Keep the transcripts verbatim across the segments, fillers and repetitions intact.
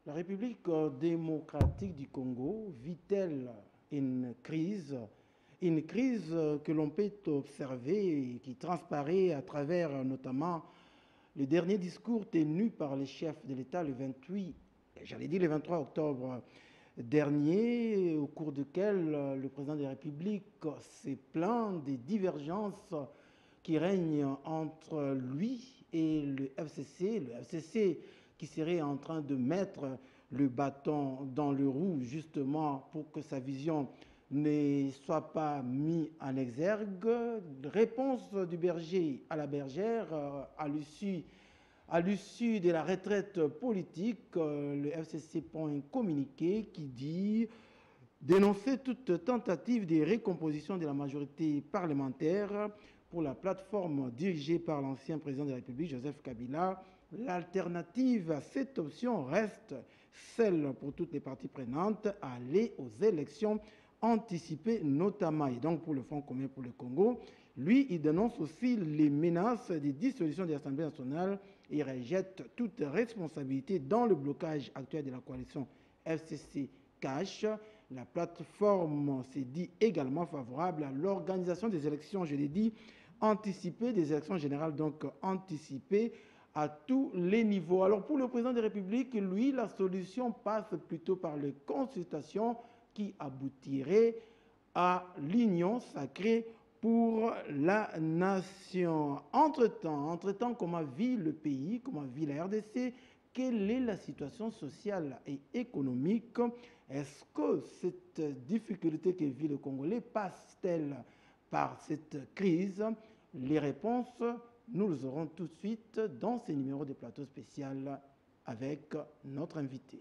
La République démocratique du Congo vit-elle une crise, une crise que l'on peut observer et qui transparaît à travers notamment le dernier discours tenu par les chefs de l'État le vingt-huit, j'allais dire le vingt-trois octobre dernier, au cours duquel le président de la République s'est plaint des divergences qui règnent entre lui et le F C C, le F C C qui serait en train de mettre le bâton dans le roue justement pour que sa vision ne soit pas mise en exergue. Réponse du berger à la bergère à l'issue à l'issue de la retraite politique, le F C C prend un communiqué qui dit dénoncer toute tentative de récomposition de la majorité parlementaire pour la plateforme dirigée par l'ancien président de la République, Joseph Kabila. L'alternative à cette option reste celle pour toutes les parties prenantes à aller aux élections anticipées notamment. Et donc pour le Front commun pour le Congo, lui, il dénonce aussi les menaces de dissolution de l'Assemblée nationale et rejette toute responsabilité dans le blocage actuel de la coalition F C C cash. La plateforme s'est dit également favorable à l'organisation des élections, je l'ai dit, anticipées, des élections générales donc anticipées à tous les niveaux. Alors pour le président de la République, lui, la solution passe plutôt par les consultations qui aboutiraient à l'union sacrée pour la nation. Entre-temps, entre-temps, comment vit le pays, comment vit la R D C? Quelle est la situation sociale et économique? Est-ce que cette difficulté que vit le Congolais passe-t-elle par cette crise? Les réponses, nous les aurons tout de suite dans ces numéros de plateau spécial avec notre invité.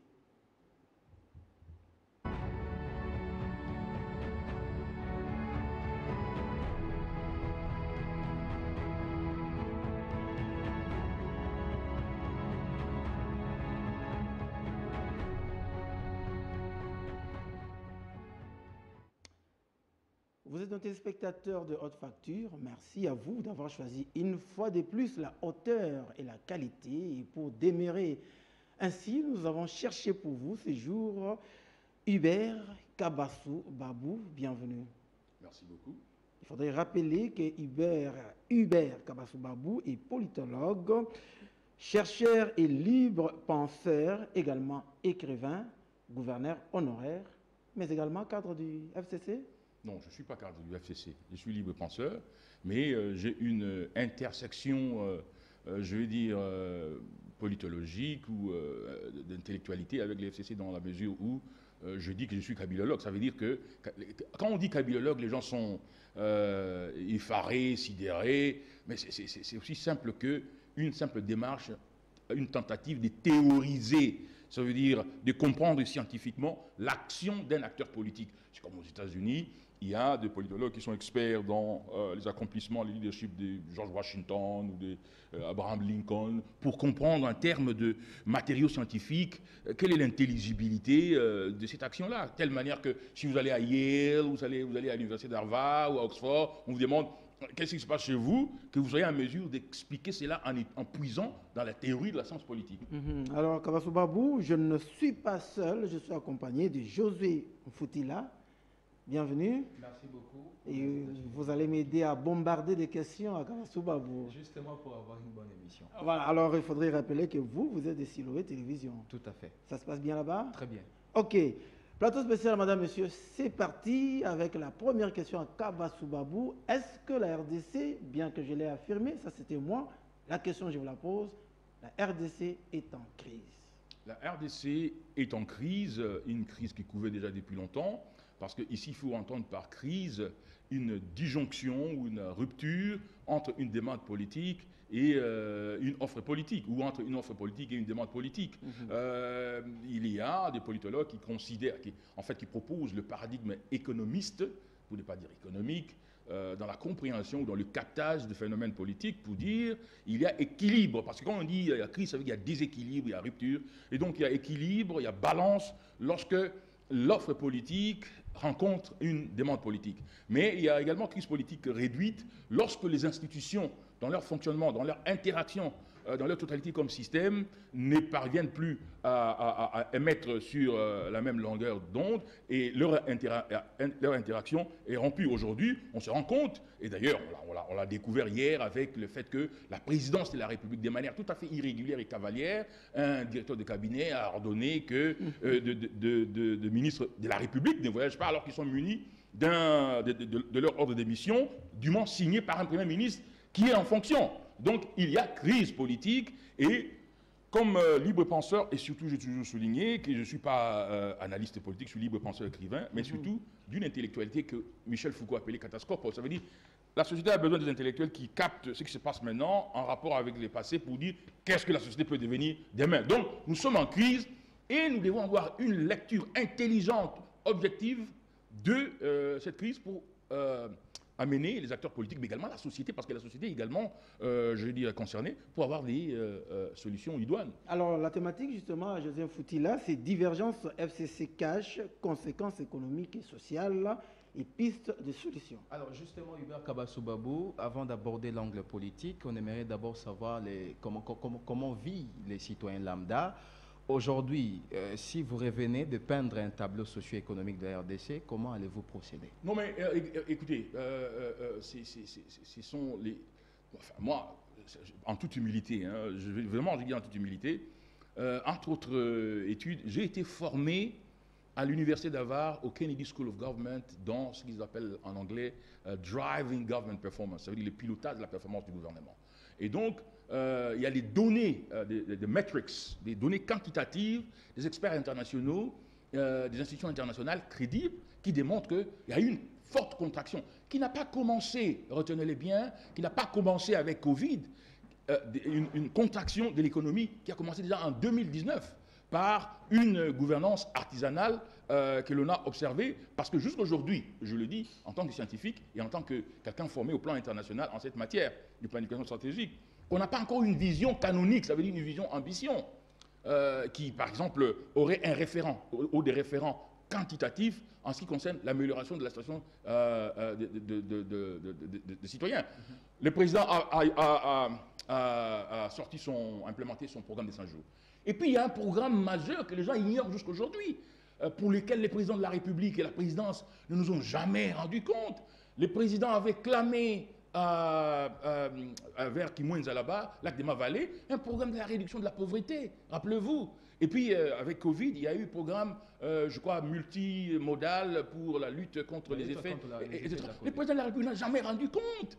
Vous êtes un téléspectateur de haute facture. Merci à vous d'avoir choisi une fois de plus la hauteur et la qualité. Et pour démarrer ainsi, nous avons cherché pour vous ce jour Hubert Kabassou Babou. Bienvenue. Merci beaucoup. Il faudrait rappeler que Hubert, Hubert Kabassou Babou est politologue, chercheur et libre penseur, également écrivain, gouverneur honoraire, mais également cadre du F C C. Non, je ne suis pas cadre du F C C, je suis libre penseur, mais euh, j'ai une intersection, euh, euh, je vais dire, euh, politologique ou euh, d'intellectualité avec le F C C dans la mesure où euh, je dis que je suis kabylogue. Ça veut dire que quand on dit kabylogue, les gens sont euh, effarés, sidérés, mais c'est aussi simple qu'une simple démarche, une tentative de théoriser. Ça veut dire de comprendre scientifiquement l'action d'un acteur politique. C'est comme aux États-Unis, il y a des politologues qui sont experts dans euh, les accomplissements, le leadership de George Washington ou de euh, Abraham Lincoln, pour comprendre en termes de matériaux scientifiques euh, quelle est l'intelligibilité euh, de cette action-là. De telle manière que si vous allez à Yale, vous allez, vous allez à l'université d'Harvard ou à Oxford, on vous demande qu'est-ce qui se passe chez vous, que vous soyez en mesure d'expliquer cela en, en puisant dans la théorie de la science politique. Mm-hmm. Alors, Kabassou Babou, je ne suis pas seul, je suis accompagné de Josué Foutila. Bienvenue. Merci beaucoup. Et vous allez m'aider à bombarder des questions à Kabassou Babou. Justement pour avoir une bonne émission. Voilà, alors il faudrait rappeler que vous, vous êtes de Siloé Télévision. Tout à fait. Ça se passe bien là-bas? Très bien. Ok. Plateau spécial, madame, monsieur, c'est parti avec la première question à Kabassou Babou. Est-ce que la R D C, bien que je l'ai affirmé, ça c'était moi, la question je vous la pose, la R D C est en crise? La R D C est en crise, une crise qui couvait déjà depuis longtemps, parce qu'ici il faut entendre par crise une disjonction ou une rupture entre une demande politique et euh, une offre politique, ou entre une offre politique et une demande politique. Mm-hmm. euh, il y a des politologues qui considèrent, qui, en fait, qui proposent le paradigme économiste, pour ne pas dire économique, euh, dans la compréhension ou dans le captage de phénomènes politiques, pour dire il y a équilibre. Parce que quand on dit il y a crise, ça veut dire qu'il y a déséquilibre, il y a rupture. Et donc il y a équilibre, il y a balance lorsque l'offre politique rencontre une demande politique. Mais il y a également crise politique réduite lorsque les institutions, dans leur fonctionnement, dans leur interaction euh, dans leur totalité comme système, ne parviennent plus à, à, à émettre sur euh, la même longueur d'onde et leur, intera leur interaction est rompue. Aujourd'hui, on se rend compte, et d'ailleurs on l'a découvert hier avec le fait que la présidence de la République, de manière tout à fait irrégulière et cavalière, un directeur de cabinet a ordonné que euh, de, de, de, de, de ministres de la République ne voyagent pas alors qu'ils sont munis de, de, de, de leur ordre d'émission, dûment signé par un Premier ministre qui est en fonction. Donc il y a crise politique et comme euh, libre penseur, et surtout j'ai toujours souligné que je ne suis pas euh, analyste politique, je suis libre penseur écrivain, mais surtout d'une intellectualité que Michel Foucault appelait catastrophe. Ça veut dire la société a besoin des intellectuels qui captent ce qui se passe maintenant en rapport avec le passé pour dire qu'est-ce que la société peut devenir demain. Donc nous sommes en crise et nous devons avoir une lecture intelligente, objective de euh, cette crise pour euh, amener les acteurs politiques, mais également la société, parce que la société est également, euh, je veux dire, concernée, pour avoir des euh, euh, solutions idoines. Alors, la thématique, justement, Joseph Foutila, c'est divergence F C C cash, conséquences économiques et sociales et pistes de solutions. Alors, justement, Hubert Kabassou-Babou, avant d'aborder l'angle politique, on aimerait d'abord savoir les, comment, comment, comment vivent les citoyens lambda. Aujourd'hui, euh, si vous revenez de peindre un tableau socio-économique de la R D C, comment allez-vous procéder? Non, mais euh, écoutez, euh, euh, ce sont les... Enfin, moi, en toute humilité, hein, je vais vraiment je dis en toute humilité, euh, entre autres euh, études, j'ai été formé à l'université d'Harvard, au Kennedy School of Government, dans ce qu'ils appellent en anglais uh, Driving Government Performance, ça veut dire le pilotage de la performance du gouvernement. Et donc, euh, il y a les données, euh, des, des metrics, des données quantitatives, des experts internationaux, euh, des institutions internationales crédibles, qui démontrent qu'il y a eu une forte contraction, qui n'a pas commencé, retenez-les bien, qui n'a pas commencé avec Covid, euh, une, une contraction de l'économie qui a commencé déjà en deux mille dix-neuf, par une gouvernance artisanale euh, que l'on a observée, parce que jusqu'aujourd'hui, je le dis en tant que scientifique et en tant que quelqu'un formé au plan international en cette matière de planification stratégique, on n'a pas encore une vision canonique, ça veut dire une vision ambition, euh, qui par exemple aurait un référent ou, ou des référents quantitatifs en ce qui concerne l'amélioration de la situation euh, de, de, de, de, de, de, de citoyens. Mm-hmm. Le président a, a, a, a, a sorti son, implémenté son programme des cent jours. Et puis, il y a un programme majeur que les gens ignorent jusqu'aujourd'hui, euh, pour lequel les présidents de la République et la présidence ne nous ont jamais rendu compte. Les présidents avaient clamé euh, euh, vers Kimwenza-Laba, lac de Mavallée, un programme de la réduction de la pauvreté, rappelez-vous. Et puis, euh, avec Covid, il y a eu un programme, euh, je crois, multimodal pour la lutte contre les, les effets. Contre la, les, et, effets de la les présidents de la République n'ont jamais rendu compte.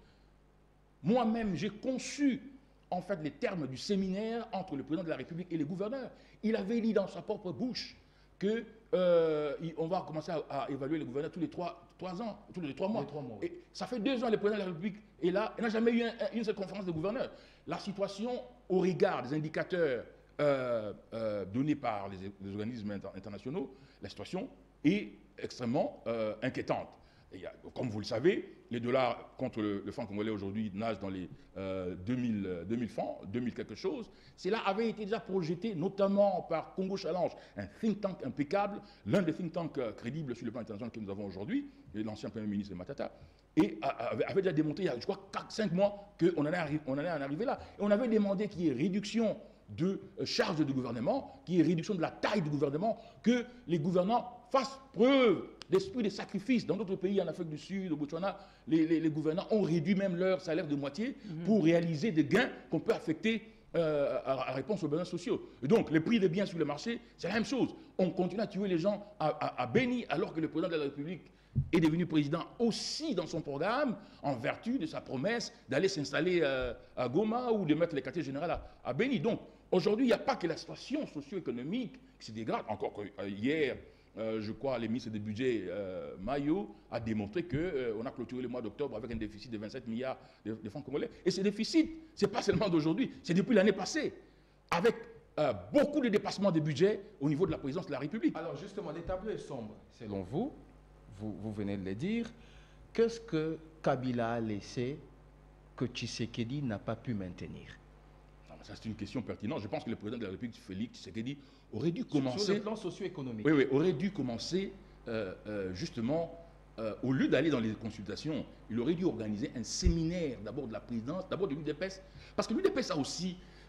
Moi-même, j'ai conçu en fait les termes du séminaire entre le président de la République et les gouverneurs. Il avait dit dans sa propre bouche qu'on euh, va commencer à, à évaluer les gouverneurs tous les trois, trois ans, tous les trois mois. Les trois mois oui. Et ça fait deux ans que le président de la République est là, il n'a jamais eu un, une seule conférence de gouverneurs. La situation au regard des indicateurs euh, euh, donnés par les, les organismes inter internationaux, la situation est extrêmement euh, inquiétante. Et il y a, comme vous le savez, les dollars contre le, le franc congolais aujourd'hui nagent dans les euh, deux mille francs, deux mille quelque chose. Cela avait été déjà projeté notamment par Congo Challenge, un think tank impeccable, l'un des think tanks euh, crédibles sur le plan international que nous avons aujourd'hui, l'ancien Premier ministre de Matata, et avait, avait déjà démontré il y a, je crois, quatre cinq mois qu'on en allait en arriver là. Et on avait demandé qu'il y ait réduction de euh, charges du gouvernement, qu'il y ait réduction de la taille du gouvernement, que les gouvernants fassent preuve d'esprit de sacrifice. Dans d'autres pays, en Afrique du Sud, au Botswana, les, les, les gouvernants ont réduit même leur salaire de moitié mm-hmm. pour réaliser des gains qu'on peut affecter euh, à, à réponse aux besoins sociaux. Et donc, les prix des biens sur le marché, c'est la même chose. On continue à tuer les gens à, à, à Béni, alors que le président de la République est devenu président aussi dans son programme, en vertu de sa promesse d'aller s'installer euh, à Goma ou de mettre les quartiers généraux à, à Béni. Donc, aujourd'hui, il n'y a pas que la situation socio-économique qui se dégrade. Encore que euh, hier, Euh, je crois, le ministre des Budgets, euh, Mayo, a démontré qu'on euh, a clôturé le mois d'octobre avec un déficit de vingt-sept milliards de, de francs congolais. Et ce déficit, ce n'est pas seulement d'aujourd'hui, c'est depuis l'année passée, avec euh, beaucoup de dépassements de budget au niveau de la présidence de la République. Alors justement, les tableaux est sombre, selon vous, vous, vous venez de le dire. Qu'est-ce que Kabila a laissé que Tshisekedi n'a pas pu maintenir? Non, ça, c'est une question pertinente. Je pense que le président de la République, Félix Tshisekedi, aurait dû commencer... Sur le plan socio-économique. Oui, oui, aurait dû commencer, euh, euh, justement, euh, au lieu d'aller dans les consultations, il aurait dû organiser un séminaire, d'abord de la présidence, d'abord de l'U D P E S, parce que l'U D P E S a aussi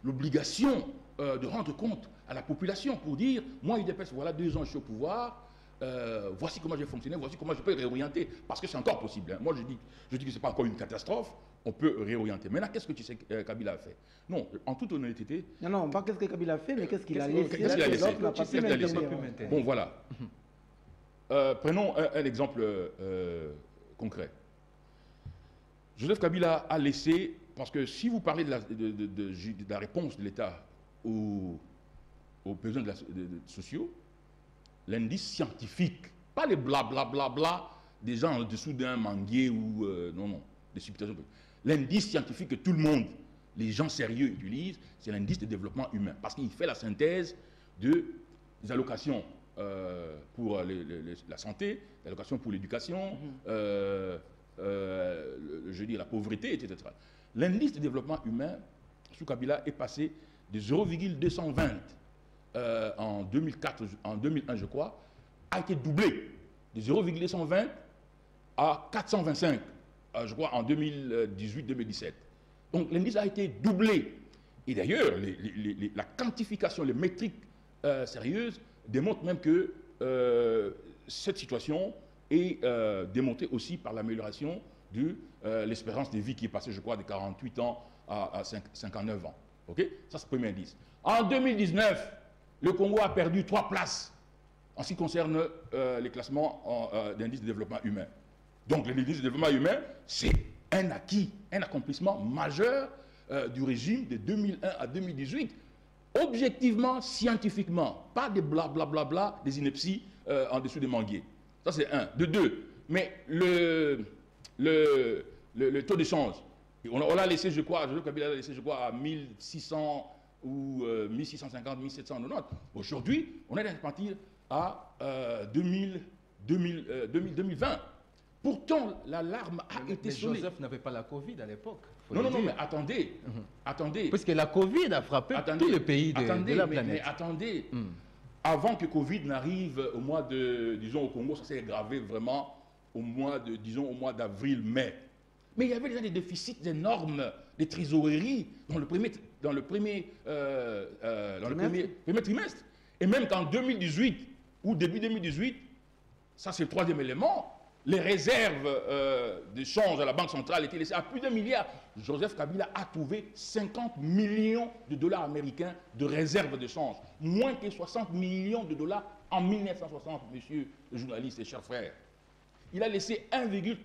l'obligation euh, de rendre compte à la population pour dire, moi, U D P S, voilà deux ans, je suis au pouvoir, euh, voici comment j'ai fonctionné, voici comment je peux réorienter, parce que c'est encore possible. Hein. Moi, je dis, je dis que ce n'est pas encore une catastrophe, on peut réorienter. Maintenant, qu'est-ce que tu sais que euh, Kabila a fait? Non, en toute honnêteté... Non, non, pas qu'est-ce que Kabila a fait, mais qu'est-ce qu'il a qu'est-ce laissé. qu'est-ce qu'il a laissé? L'autre n'a pas pu maintenir. Bon, voilà. Euh, prenons un, un exemple euh, concret. Joseph Kabila a laissé, parce que si vous parlez de la, de, de, de, de la réponse de l'État aux, aux besoins de la, de, de, sociaux, l'indice scientifique, pas les blablabla bla, bla, bla, des gens en dessous d'un manguier ou euh, non, non, des supputations. L'indice scientifique que tout le monde, les gens sérieux utilisent, c'est l'indice de développement humain, parce qu'il fait la synthèse de, des allocations euh, pour les, les, les, la santé, des allocations pour l'éducation, mmh. euh, euh, je veux dire la pauvreté, et cetera. L'indice de développement humain sous Kabila est passé de zéro virgule deux cent vingt euh, en deux mille quatre, en deux mille un je crois, a été doublé de zéro virgule deux cent vingt à quatre cent vingt-cinq, euh, je crois, en deux mille dix-huit deux mille dix-sept. Donc l'indice a été doublé. Et d'ailleurs, les, les, les, la quantification, les métriques euh, sérieuses démontrent même que euh, cette situation est euh, démontrée aussi par l'amélioration de euh, l'espérance de vie qui est passée, je crois, de quarante-huit ans à, à cinquante-neuf ans. Okay? Ça, c'est le premier indice. En deux mille dix-neuf, le Congo a perdu trois places en ce qui concerne euh, les classements euh, d'indice de développement humain. Donc, l'indice de développement humain, c'est un acquis, un accomplissement majeur euh, du régime de deux mille un à deux mille dix-huit, objectivement, scientifiquement, pas des blablabla, bla, bla, bla, des inepties euh, en dessous des manguiers. Ça, c'est un. De deux, mais le, le, le, le taux d'échange, on, on l'a laissé, je crois, je Kabila l'a laissé, je crois, à mille six cents ou euh, mille six cent cinquante, mille sept cent quatre-vingt-dix. Aujourd'hui, on est parti à euh, deux mille, deux mille, euh, deux mille, deux mille vingt. Pourtant, l'alarme a mais, été mais sonnée. Joseph n'avait pas la Covid à l'époque. Non, non, non, mais attendez, mm-hmm. attendez. Parce que la Covid a frappé attendez, tous les pays de, attendez, de la mais, planète. Mais attendez, mm. avant que Covid n'arrive au mois de, disons, au Congo, ça s'est aggravé vraiment au mois de, disons, au mois d'avril, mai. Mais il y avait déjà des déficits énormes, des trésoreries dans le premier, dans le premier, euh, euh, dans le premier, premier trimestre. Et même qu'en deux mille dix-huit, ou début deux mille dix-huit, ça c'est le troisième élément, les réserves euh, de change à la Banque centrale étaient laissées à plus d'un milliard. Joseph Kabila a trouvé cinquante millions de dollars américains de réserves de change. Moins que soixante millions de dollars en mille neuf cent soixante, messieurs les journalistes et chers frères. Il a laissé un virgule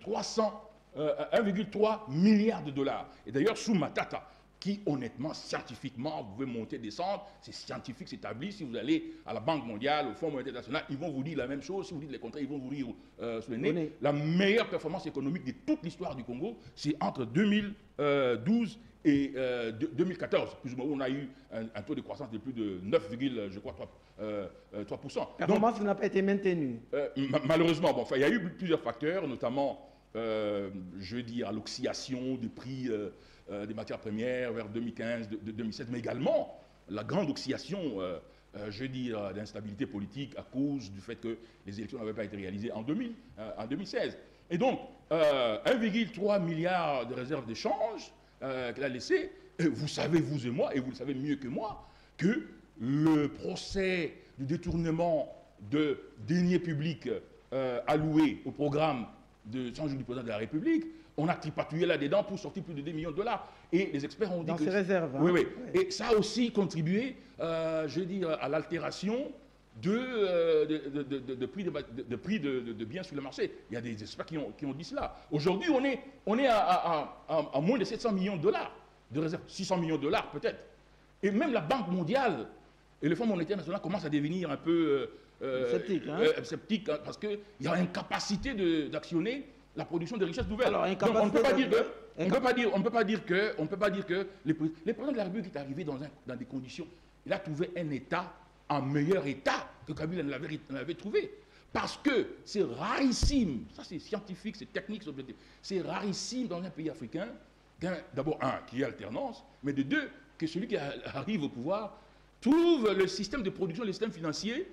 trois milliard de dollars. Et d'ailleurs, sous Matata, qui honnêtement, scientifiquement, vous pouvez monter, descendre, c'est scientifique, c'est établi. Si vous allez à la Banque mondiale, au Fonds monétaire international, ils vont vous dire la même chose. Si vous dites les contraires, ils vont vous rire euh, sur le nez. Oui. La meilleure performance économique de toute l'histoire du Congo, c'est entre deux mille douze et euh, deux mille quatorze. Plus ou moins, on a eu un, un taux de croissance de plus de neuf, je crois, trois pour cent. La performance n'a pas été maintenue. Euh, malheureusement, bon, enfin, il y a eu plusieurs facteurs, notamment, euh, je veux dire, l'oxydation des prix euh, euh, des matières premières vers deux mille quinze, de, de deux mille seize, mais également la grande oxydation, euh, euh, je veux dire, d'instabilité politique à cause du fait que les élections n'avaient pas été réalisées en, deux mille, euh, en deux mille seize. Et donc, euh, un virgule trois milliard de réserves d'échange euh, qu'elle a laissé, et vous savez, vous et moi, et vous le savez mieux que moi, que le procès du détournement de deniers publics euh, alloués au programme de cent jours du président de la République, on a tripatouillé là-dedans pour sortir plus de deux millions de dollars. Et les experts ont dit dans que... Dans ces réserves. Hein. Oui, oui. Ouais. Et ça a aussi contribué, euh, je veux dire, à l'altération de, euh, de, de, de, de prix, de, de, prix de, de, de biens sur le marché. Il y a des experts qui ont, qui ont dit cela. Aujourd'hui, on est, on est à, à, à, à moins de sept cents millions de dollars de réserves, six cents millions de dollars peut-être. Et même la Banque mondiale et le Fonds monétaire national commencent à devenir un peu euh, sceptiques, hein. euh, sceptiques hein, parce qu'il y a une capacité d'actionner la production de richesses nouvelles. Alors, donc on ne peut pas dire que, on peut pas dire, on ne peut pas dire que, on peut pas dire que les, les présidents de la République est arrivé dans, un, dans des conditions, il a trouvé un État en meilleur état que Kabila ne l'avait trouvé. Parce que c'est rarissime, ça c'est scientifique, c'est technique, c'est objectif, c'est rarissime dans un pays africain, d'abord un, qu'il y ait alternance, mais de deux, que celui qui arrive au pouvoir trouve le système de production, le système financier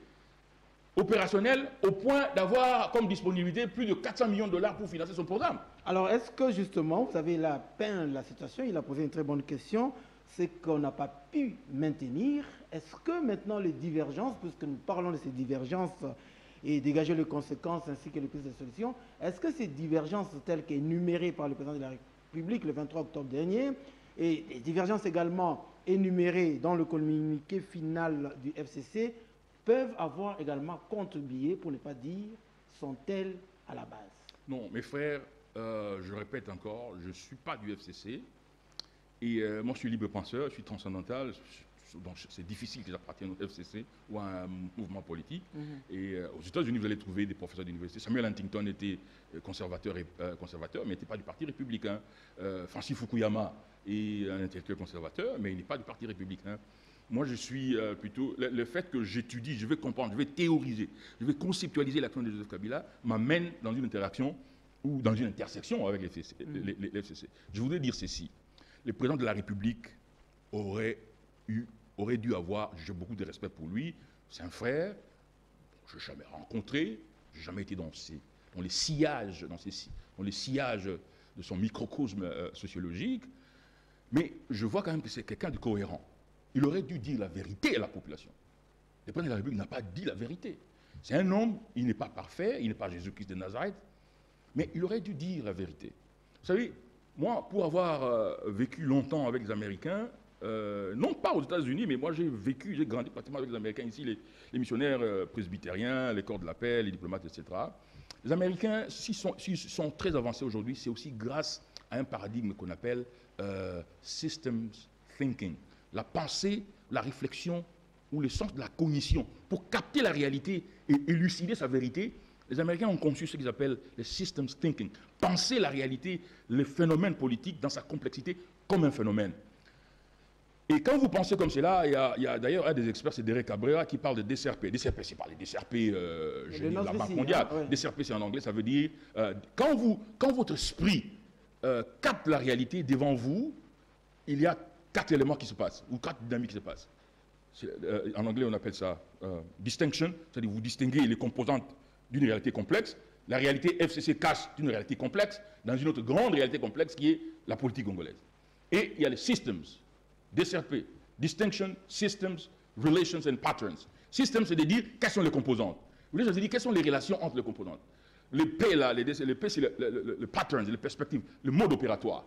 opérationnel au point d'avoir comme disponibilité plus de quatre cents millions de dollars pour financer son programme. Alors, est-ce que justement, vous avez là peint la situation, il a posé une très bonne question, ce qu'on n'a pas pu maintenir. Est-ce que maintenant les divergences, puisque nous parlons de ces divergences et dégager les conséquences ainsi que les pistes de solutions, est-ce que ces divergences telles qu'énumérées par le président de la République le vingt-trois octobre dernier, et les divergences également énumérées dans le communiqué final du F C C, peuvent avoir également contribué, pour ne pas dire, sont-elles à la base? Non, mes frères, euh, je répète encore, je ne suis pas du F C C. Et euh, moi, je suis libre penseur, je suis transcendantal. Donc, c'est difficile que j'appartienne au F C C ou à un mouvement politique. Mm-hmm. Et euh, aux États-Unis, vous allez trouver des professeurs d'université. Samuel Huntington était conservateur, et, euh, conservateur mais n'était pas du Parti républicain. Euh, Francis Fukuyama est un intellectuel conservateur, mais il n'est pas du Parti républicain. Moi, je suis euh, plutôt... Le, le fait que j'étudie, je vais comprendre, je vais théoriser, je vais conceptualiser l'action de Joseph Kabila m'amène dans une interaction ou dans une intersection avec les F C C. Mm. Les, les, les F C C. Je voudrais dire ceci. Le président de la République aurait, eu, aurait dû avoir, j'ai beaucoup de respect pour lui, c'est un frère, je ne l'ai jamais rencontré, je n'ai jamais été dans, ses, dans, les sillages, dans, ses, dans les sillages de son microcosme euh, sociologique, mais je vois quand même que c'est quelqu'un de cohérent. Il aurait dû dire la vérité à la population. Le président de la République n'a pas dit la vérité. C'est un homme, il n'est pas parfait, il n'est pas Jésus-Christ de Nazareth, mais il aurait dû dire la vérité. Vous savez, moi, pour avoir euh, vécu longtemps avec les Américains, euh, non pas aux États-Unis, mais moi j'ai vécu, j'ai grandi pratiquement avec les Américains ici, les, les missionnaires euh, presbytériens, les corps de la paix, les diplomates, et cetera. Les Américains, s'ils sont, s'ils sont très avancés aujourd'hui, c'est aussi grâce à un paradigme qu'on appelle euh, systems thinking, la pensée, la réflexion ou le sens de la cognition. Pour capter la réalité et élucider sa vérité, les Américains ont conçu ce qu'ils appellent le systems thinking. Penser la réalité, le phénomène politique dans sa complexité comme un phénomène. Et quand vous pensez comme cela, il y a, il y a d'ailleurs un des experts, c'est Derek Cabrera, qui parle de D C R P. D C R P, c'est pas les D C R P euh, génie de la Banque mondiale. Hein, ouais. D C R P, c'est en anglais, ça veut dire euh, quand, vous, quand votre esprit euh, capte la réalité devant vous, il y a quatre éléments qui se passent, ou quatre dynamiques qui se passent. Euh, en anglais, on appelle ça euh, distinction, c'est-à-dire vous distinguez les composantes d'une réalité complexe. La réalité F C C cache d'une réalité complexe dans une autre grande réalité complexe qui est la politique congolaise. Et il y a les systems, D C R P, distinction, systems, relations and patterns. Systems, c'est de dire quelles sont les composantes. Vous voulez, je dis quelles sont les relations entre les composantes. Le P, là, les, le P, c'est le, le, le, le pattern, les perspectives, le mode opératoire.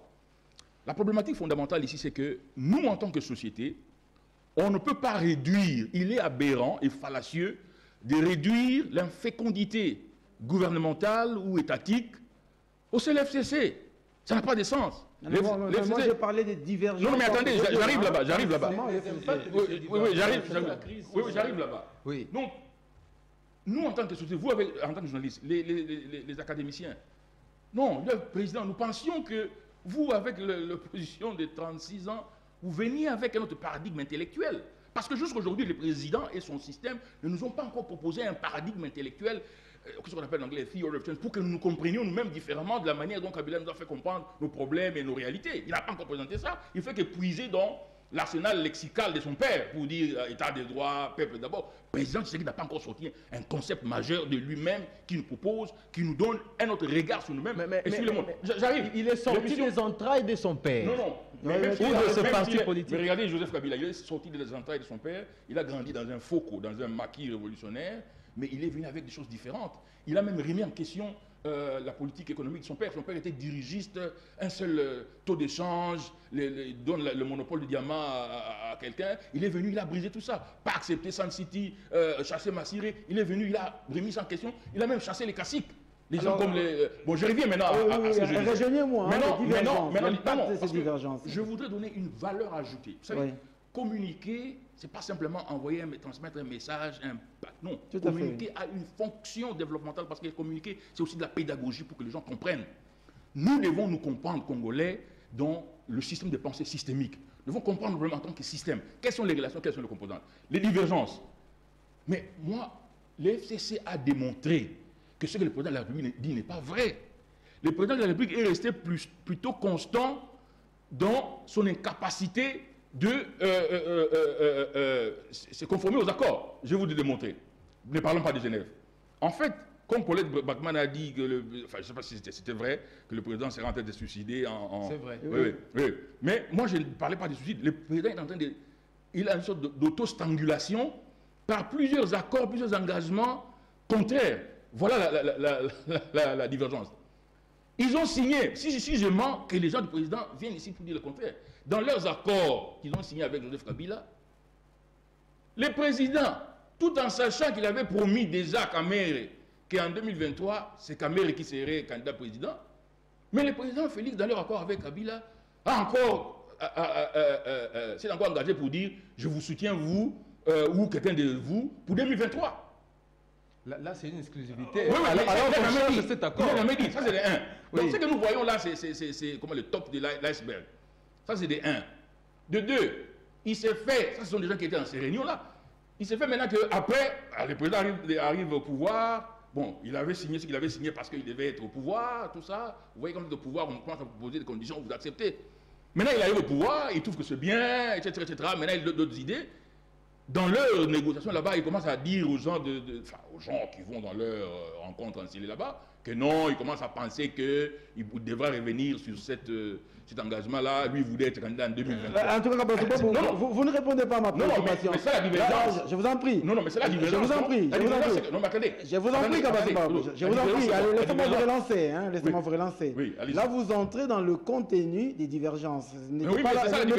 La problématique fondamentale ici, c'est que nous, en tant que société, on ne peut pas réduire, il est aberrant et fallacieux de réduire l'infécondité gouvernementale ou étatique au seul F C C. Ça n'a pas de sens. Non, non, non, non, moi, je parlais des divergences. Non, mais attendez, j'arrive là-bas, j'arrive là-bas. Oui, oui, j'arrive, oui, j'arrive là-bas. Oui. Donc, nous, en tant que société, vous, avec, en tant que journaliste, les, les, les, les académiciens, non, le président, nous pensions que vous, avec l'opposition de trente-six ans, vous veniez avec un autre paradigme intellectuel. Parce que jusqu'aujourd'hui, le président et son système ne nous ont pas encore proposé un paradigme intellectuel, euh, ce qu'on appelle en anglais theory of change, pour que nous nous comprenions nous-mêmes différemment de la manière dont Kabila nous a fait comprendre nos problèmes et nos réalités. Il n'a pas encore présenté ça. Il fait que puiser dans l'arsenal lexical de son père pour dire euh, état de droit, peuple d'abord. Le président Tshisekedi n'a pas encore sorti un concept majeur de lui-même qui nous propose, qui nous donne un autre regard sur nous-mêmes mais, et mais, sur le monde. J'arrive. Il est sorti des entrailles de son père. Non, non. Mais mais, ou de ce parti politique. Mais regardez Joseph Kabila, il est sorti des entrailles de son père, il a grandi dans un faucon, dans un maquis révolutionnaire, mais il est venu avec des choses différentes. Il a même remis en question euh, la politique économique de son père. Son père était dirigiste, un seul euh, taux d'échange, il donne le, le monopole du diamant à, à, à quelqu'un. Il est venu, il a brisé tout ça. Pas accepté Sun City, euh, chassé Massiré. Il est venu, il a remis ça en question. Il a même chassé les caciques. Les gens comme les... Bon, je reviens maintenant oui, à, à, à ce que je disais. Rejoignez-moi, mais non, hein, mais non, mais non, non, non, de ces divergences. je voudrais donner une valeur ajoutée. Vous savez, oui. communiquer, c'est pas simplement envoyer, transmettre un message, un... Non, Tout communiquer a une fonction développementale parce que communiquer, c'est aussi de la pédagogie pour que les gens comprennent. Nous devons nous comprendre, Congolais, dans le système de pensée systémique. Nous devons comprendre vraiment en tant que système. Quelles sont les relations, quelles sont les composantes, les divergences. Mais moi, le F C C a démontré que ce que le président de la République dit n'est pas vrai. Le président de la République est resté plus, plutôt constant dans son incapacité de euh, euh, euh, euh, se conformer aux accords. Je vais vous le démontrer. Ne parlons pas de Genève. En fait, comme Paulette Bachmann a dit, que le, enfin je ne sais pas si c'était vrai, que le président serait en train de se suicider en... en C'est vrai. Oui, oui, oui. Mais moi, je ne parlais pas de suicide. Le président est en train de... Il a une sorte d'autostrangulation par plusieurs accords, plusieurs engagements contraires. Voilà la, la, la, la, la, la divergence. Ils ont signé, si, si je mens, que les gens du président viennent ici pour dire le contraire. Dans leurs accords qu'ils ont signés avec Joseph Kabila, le président, tout en sachant qu'il avait promis déjà à Kamere qu'en deux mille vingt-trois, c'est Kamere qui serait candidat président, mais le président Félix, dans leur accord avec Kabila, a encore, s'est encore engagé pour dire « je vous soutiens, vous, euh, ou quelqu'un de vous, pour deux mille vingt-trois ». Là, là c'est une exclusivité. Oui, oui, alors, alors il qu'on a cherche dit, cet accord. il a dit, ça c'est des un. Oui. Donc ce que nous voyons là, c'est le top de l'iceberg. Ça c'est des un. De deux, il s'est fait, ça ce sont des gens qui étaient dans ces réunions-là, il s'est fait maintenant qu'après, le président arrive, arrive au pouvoir, bon, il avait signé ce qu'il avait signé parce qu'il devait être au pouvoir, tout ça. Vous voyez comme le pouvoir, on commence à vous poser des conditions, vous acceptez. Maintenant il arrive au pouvoir, il trouve que c'est bien, et cetera, et cetera. Maintenant il a d'autres idées. Dans leurs négociations là-bas, ils commencent à dire aux gens, de, de, enfin, aux gens qui vont dans leur euh, rencontre en Syrie là-bas, que non, ils commencent à penser qu'il devra revenir sur cette, euh, cet engagement-là. Lui, il voulait être candidat en deux mille vingt-trois. En tout cas, vous, non, vous, vous ne répondez pas à ma préoccupation. Non, mais, mais c'est la divergence. Là, je vous en prie. Non, non, mais c'est la divergence. Je vous en prie. La Je vous en prie. Que, non, mais attendez. Je vous en prie, Kabasouba. Je vous en prie. Laissez-moi vous relancer. Hein, Laissez-moi oui. vous relancer. Oui, là, vous entrez dans le contenu des divergences. N'était oui, pas,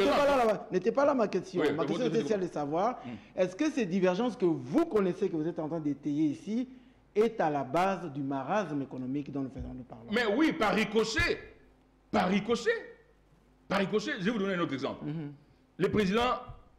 là, pas là ma question. Oui, ma question était celle de savoir, mm. est-ce que ces divergences que vous connaissez, que vous êtes en train d'étayer ici, est à la base du marasme économique dont nous faisons nous parlons? Mais oui, par ricochet. Par ricochet. Par ricochet, je vais vous donner un autre exemple. Mm-hmm. Le président,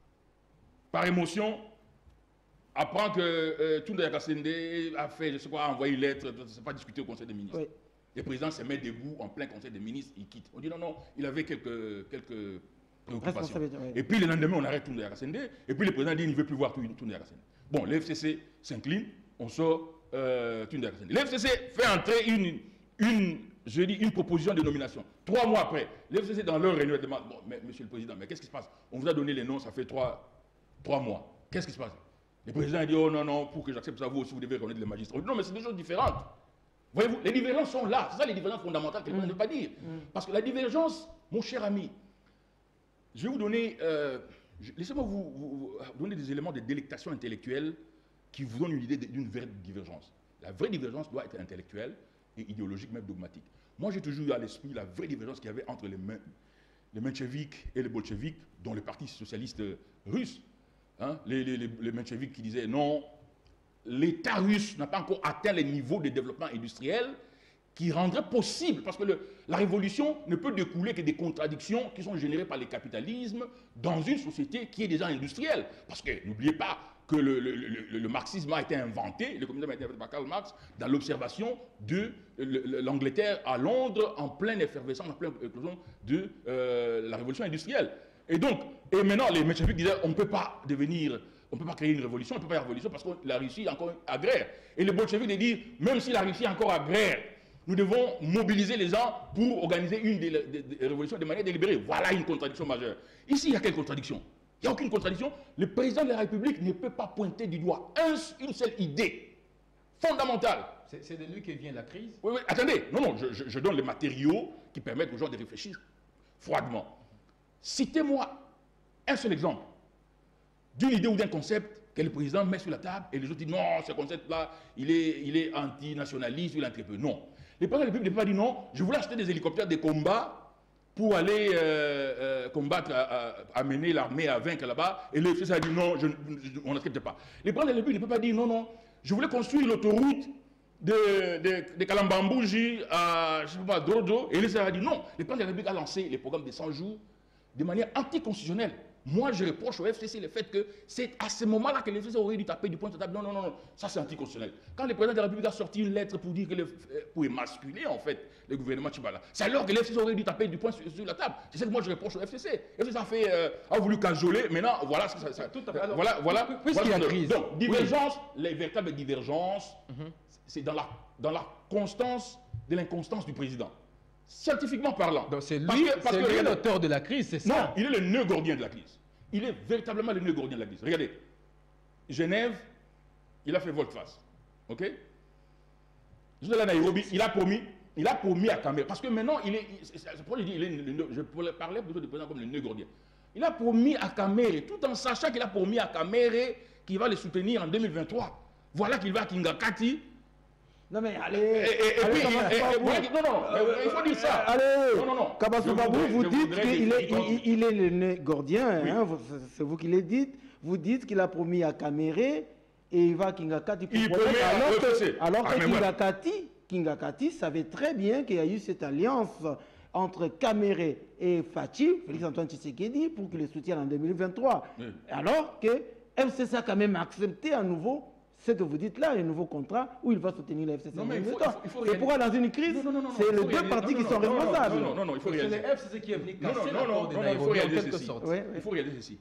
par émotion, apprend que euh, Tunda Yakasende a fait, je sais quoi, a envoyé une lettre, ne s'est pas discuté au Conseil des ministres. Oui. Le président se met debout en plein Conseil des ministres, il quitte. On dit non, non, il avait quelques, quelques préoccupations. Oui. Et puis le lendemain, on arrête Tunda Yakasende, et puis le président dit qu'il ne veut plus voir Tunda Yakasende. Bon, l'F C C s'incline, on sort euh, Tunda Yakasende. L'F C C fait entrer une, une, je dis, une proposition de nomination. Trois mois après, l'F C C dans leur réunion demande, bon, mais, monsieur le président, mais qu'est-ce qui se passe? On vous a donné les noms, ça fait trois, trois mois. Qu'est-ce qui se passe? Le président a dit, oh non, non, pour que j'accepte ça, vous aussi, vous devez reconnaître les magistrats. Non, mais c'est deux choses différentes. Voyez-vous, les divergences sont là. C'est ça les divergences fondamentales que mmh. ne veut pas dire. Mmh. Parce que la divergence, mon cher ami, je vais vous donner, euh, laissez-moi vous, vous, vous donner des éléments de délectation intellectuelle qui vous donnent une idée d'une vraie divergence. La vraie divergence doit être intellectuelle et idéologique, même dogmatique. Moi, j'ai toujours eu à l'esprit la vraie divergence qu'il y avait entre les, les mencheviks et les bolcheviks, dont le Parti socialiste russe. Hein, les, les, les, les mencheviks qui disaient non, l'État russe n'a pas encore atteint les niveaux de développement industriel qui rendraient possible, parce que le, la révolution ne peut découler que des contradictions qui sont générées par le capitalisme dans une société qui est déjà industrielle. Parce que n'oubliez pas que le, le, le, le marxisme a été inventé, le communisme a été inventé par Karl Marx, dans l'observation de l'Angleterre à Londres, en pleine effervescence, en pleine éclosion de euh, la révolution industrielle. Et donc, et maintenant, les mencheviks disaient, on ne peut pas devenir, on ne peut pas créer une révolution, on ne peut pas faire une révolution parce que la Russie est encore agraire. Et les bolcheviks disent, même si la Russie est encore agraire, nous devons mobiliser les gens pour organiser une des, des, des révolutions de manière délibérée. Voilà une contradiction majeure. Ici, il y a quelle contradiction? Il n'y a aucune contradiction. Le président de la République ne peut pas pointer du doigt un, une seule idée fondamentale. C'est de lui que vient la crise? Oui, oui, attendez. Non, non, je, je, je donne les matériaux qui permettent aux gens de réfléchir froidement. Citez-moi un seul exemple d'une idée ou d'un concept que le président met sur la table et les autres disent non, ce concept-là, il est, il est anti-nationaliste, il est anti-peu. Non. Le président de la République ne peut pas dire non, je voulais acheter des hélicoptères de combat pour aller euh, euh, combattre, à, à, amener l'armée à vaincre là-bas. Et le F C C a dit non, je, je, on n'accepte pas. Le président de la République ne peut pas dire non, non, je voulais construire l'autoroute de, de, de Kalambambouji à, je sais pas, Dojo. Et le F C C a dit non. Le président de la République a lancé les programmes de cent jours de manière anticonstitutionnelle. Moi, je reproche au F C C le fait que c'est à ce moment-là que le F C C aurait dû taper du poing de table. Non, non, non, non, ça c'est anticonstitutionnel. Quand le président de la République a sorti une lettre pour dire que le, pour émasculer en fait le gouvernement Tchibala, c'est alors que le F C C aurait dû taper du poing sur, sur la table. C'est ça que moi je reproche au F C C. Le F C C a, fait, euh, a voulu cajoler. Maintenant, voilà ce que ça. ça Tout à fait. Alors, voilà, voilà. Puisqu'il y a crise. Donc, divergence, oui. Les véritables divergences, mm-hmm. c'est dans la, dans la constance de l'inconstance du président. Scientifiquement parlant. Donc c'est lui, lui l'auteur de la crise, c'est ça? Non, il est le nœud gordien de la crise. Il est véritablement le nœud gordien de la crise. Regardez, Genève, il a fait volte-face. OK? J'étais à Nairobi, il a promis, il a promis à Caméré, parce que maintenant, il est, il, pourquoi je dis, il est, le, je parlais plutôt du président comme le nœud gordien. Il a promis à Caméré, tout en sachant qu'il a promis à Caméré qu'il va les soutenir en deux mille vingt-trois. Voilà qu'il va à Kingakati. Non mais allez, Et, et, et allez, puis, et, et, voilà, non, non, euh, il faut dire ça. Allez, non, non, non. Kabassou Babou, vous je dites qu'il est, des- il, il est le nez gordien, Oui. hein, c'est vous qui le dites. Vous dites qu'il a promis à Caméré et il va à Kingakati pour Il promettre, promet à alors l'O F C. que, alors Ah, que mais moi- Kingakati, Kingakati savait très bien qu'il y a eu cette alliance entre Caméré et Fachi, Félix-Antoine Tshisekedi, pour qu'il le soutienne en deux mille vingt-trois. Oui. Alors que F C C a quand même accepté à nouveau ce que vous dites là, le nouveau contrat où il va soutenir le F C C. Non, en mais il faut- même temps. il faut- il faut C'est réaliser- pourquoi dans une crise, Non, non, non, non, c'est il les faut deux réaliser- parties non, qui non, sont non, non, responsables. Non, non, non, il faut C'est réaliser. le F C C qui est venu Non, non, casser non, l'accord non, de non, il Nairobi faut en réaliser quelque ceci. sorte. Ouais, ouais. Il faut réaliser ceci.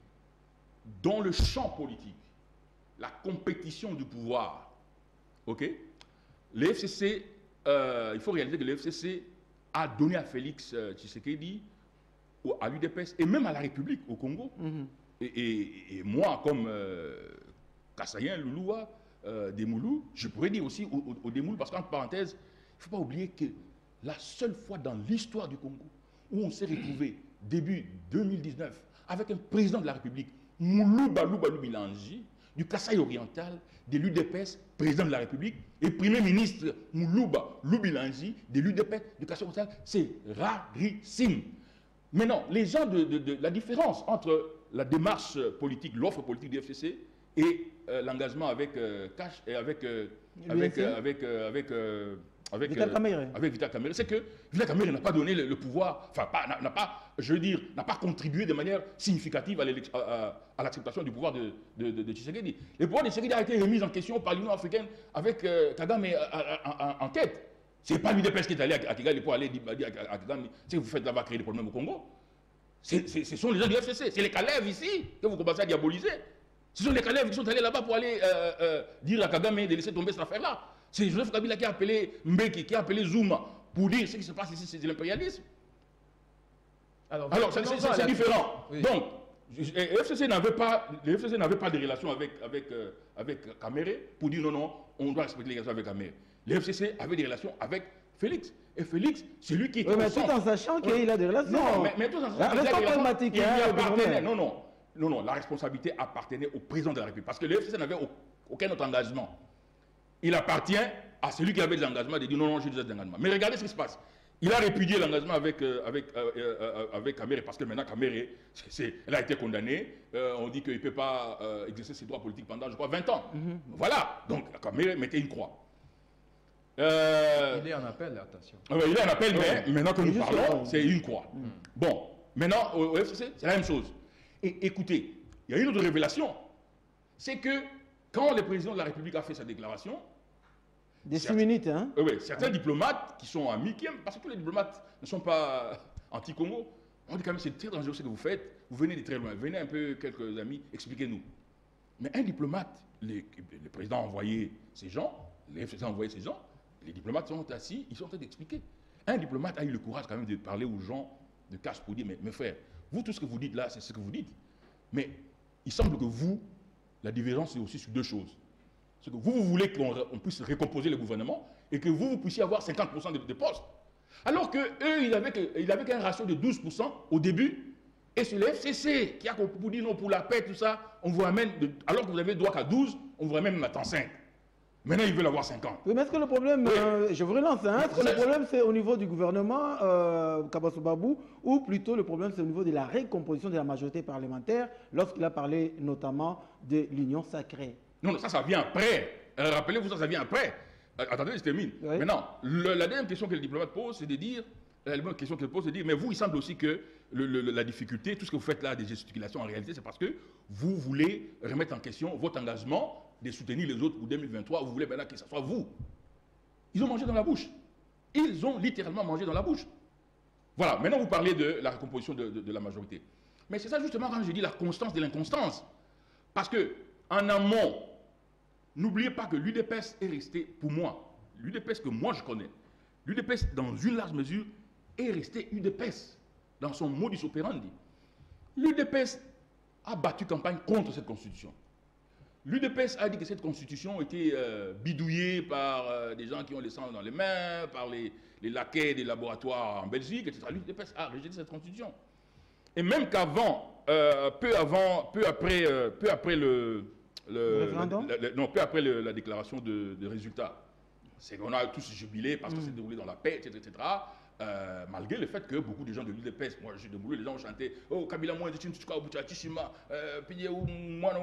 Dans le champ politique, la compétition du pouvoir, ok, le F C C, euh, il faut réaliser que le F C C a donné à Félix euh, Tshisekedi, au- à l'U D P S et même à la République au Congo. Mhm. Et, et- et moi, comme euh, Kassayen, Louloua, euh, Demoulou, je pourrais dire aussi au, au, au Demoulou, parce qu'entre parenthèses, il ne faut pas oublier que la seule fois dans l'histoire du Congo où on s'est retrouvé début deux mille dix-neuf avec un président de la République, Moulou Balou Balou Bilangi, du Kasaï oriental, de l'U D P S, président de la République, et Premier ministre Moulouba Loubilangi, de l'U D P S, du Kasaï oriental, c'est rarissime. Maintenant, les gens de, de- de- la différence entre la démarche politique, l'offre politique du F C C et euh, l'engagement avec euh, Cash et avec euh, avec, L'U N C? euh, avec euh, avec euh, avec Vital euh, Kamerhe. avec Vital Kamerhe, c'est que Vital Kamerhe n'a pas donné le, le pouvoir, enfin pas- n'a n'a pas, je veux dire, n'a pas contribué de manière significative à l'élec- à- à- à l'acceptation du pouvoir de, de, de, de Tshisekedi. Le pouvoir de Tshisekedi a été remis en question par l'Union africaine avec euh, Kagame à- à- à- en tête. C'est pas l'U D P S qui est allé à, à Kigali pour aller dire dire à, à Kagame, si vous faites là-bas créer des problèmes au Congo. C'est- c'est- ce sont les gens du F C C, c'est les Calèves ici que vous commencez à diaboliser. Ce sont les Calèves qui sont allés là-bas pour aller euh, euh, dire à Kagame de laisser tomber cette affaire-là. C'est Joseph Kabila qui a appelé Mbeki, qui a appelé Zuma pour dire ce qui se passe ici, c'est de l'impérialisme. Alors, c'est venons-en c'est- à c'est la- différent. Oui. Donc, je- et F C C n'avait pas, le F C C n'avait pas de relation avec, avec, euh, avec Kamerhe pour dire non, non, on doit respecter les relations avec Kamerhe. Le F C C avait des relations avec Félix. Et Félix, c'est lui qui était Oui, mais au tout centre. en sachant qu'il Oui. a des relations. Non, mais, mais tout en sachant Ah, qu'il a restons des relations, pragmatiques, il hein, lui le appartenait. gouverneur. Non, non, non, non, la responsabilité appartenait au président de la République. Parce que le F C C n'avait au- aucun autre engagement. Il appartient à celui qui avait des engagements de dire non, non, j'ai des engagements. Mais regardez ce qui se passe. Il a répudié l'engagement avec, euh, avec, euh, euh, euh, avec Kamerhe, parce que maintenant Kamerhe, c'est- c'est- elle a été condamnée. Euh, on dit qu'il ne peut pas euh, exercer ses droits politiques pendant, je crois, vingt ans. Voilà. Donc Kamerhe mettait une croix. Euh, Il est en appel, attention. ah ouais, il est en appel, mais maintenant que nous Juste parlons, ça. c'est une croix. Bon, maintenant, au, au F C C, c'est la même chose. Et écoutez, il y a une autre révélation. C'est que quand le président de la République a fait sa déclaration, Des six certes- minutes, hein. euh, ouais, certains diplomates qui sont amis, qui aiment, parce que tous les diplomates ne sont pas anti-Congo, on dit quand même c'est très dangereux ce que vous faites, vous venez de très loin, venez un peu, quelques amis, expliquez-nous. Mais un diplomate, les- le président a envoyé ces gens, le F C C a envoyé ces gens, les diplomates sont assis, ils sont en train d'expliquer. Un diplomate a eu le courage quand même de parler aux gens de cash pour dire, mais mes frères, vous tout ce que vous dites là, c'est ce que vous dites. Mais il semble que vous, la divergence c'est aussi sur deux choses. C'est que vous, vous voulez qu'on on puisse recomposer le gouvernement et que vous, vous puissiez avoir cinquante pour cent de, de postes. Alors qu'eux, ils n'avaient que- ils avaient qu'un ratio de douze pour cent au début. Et c'est le F C C qui a pour dire non, pour la paix, tout ça, on vous ramène, de- alors que vous avez droit qu'à douze, on vous ramène maintenant cinq. Maintenant, ils veulent avoir cinquante. Oui, mais est-ce que le problème, Oui. euh, je vous relance, hein, est-ce que C'est- le problème c'est au niveau du gouvernement, euh, Kabassou Babou, ou plutôt le problème c'est au niveau de la recomposition de la majorité parlementaire, lorsqu'il a parlé notamment de l'union sacrée? Non, non, ça, ça vient après. Euh, Rappelez-vous, ça, ça vient après. Euh, attendez, je termine. Oui. Maintenant, le- la deuxième question que le diplomate pose, c'est de dire, la deuxième question qu'il pose, c'est de dire, mais vous, il semble aussi que le- le- la difficulté, tout ce que vous faites là, des gesticulations, en réalité, c'est parce que vous voulez remettre en question votre engagement de soutenir les autres pour deux mille vingt-trois. Vous voulez maintenant que ce soit vous. Ils ont mangé dans la bouche. Ils ont littéralement mangé dans la bouche. Voilà, maintenant vous parlez de la recomposition de, de- de la majorité. Mais c'est ça justement quand j'ai dit la constance de l'inconstance. Parce que en amont, n'oubliez pas que l'U D P S est resté, pour moi, l'U D P S que moi je connais, l'U D P S dans une large mesure est resté U D P S dans son modus operandi. L'U D P S a battu campagne contre cette constitution. L'U D P S a dit que cette constitution était euh, bidouillée par euh, des gens qui ont le sang dans les mains, par les, les laquais des laboratoires en Belgique, et cetera. L'U D P S a rejeté cette constitution. Et même qu'avant, euh, peu avant, peu après, euh, peu après le, le, le la, la, non, peu après le, la déclaration de, de résultats, c'est qu'on a tous jubilé parce que Mm. c'est déroulé dans la paix, et cetera, et cetera. Euh, malgré le fait que beaucoup de gens de l'U D P S, moi je suis de Boulou, les gens ont chanté Oh, Kabila, moi, je suis Tishima, moi,